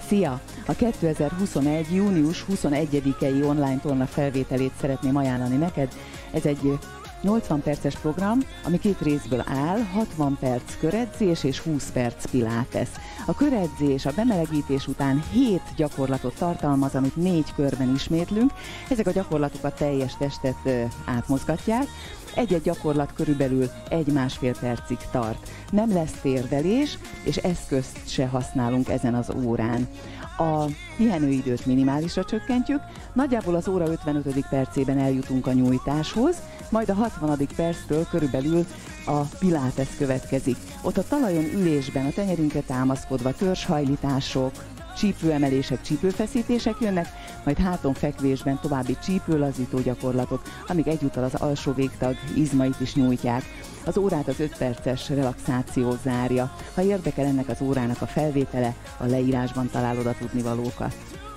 Szia! A 2021. június 21-i online torna felvételét szeretném ajánlani neked. Ez egy 80 perces program, ami 2 részből áll, 60 perc köredzés és 20 perc pilates. A köredzés a bemelegítés után 7 gyakorlatot tartalmaz, amit 4 körben ismétlünk. Ezek a gyakorlatok a teljes testet átmozgatják. Egy-egy gyakorlat körülbelül 1-1,5 percig tart. Nem lesz térdelés, és eszközt se használunk ezen az órán. A pihenőidőt minimálisra csökkentjük, nagyjából az óra 55. percében eljutunk a nyújtáshoz, majd a 60. perctől körülbelül a pilates következik. Ott a talajon ülésben, a tenyerünkre támaszkodva törzshajlítások, csípőemelések, csípőfeszítések jönnek, majd háton fekvésben további csípőlazító gyakorlatok, amíg egyúttal az alsó végtag izmait is nyújtják. Az órát az 5 perces relaxáció zárja. Ha érdekel ennek az órának a felvétele, a leírásban találod a tudnivalókat.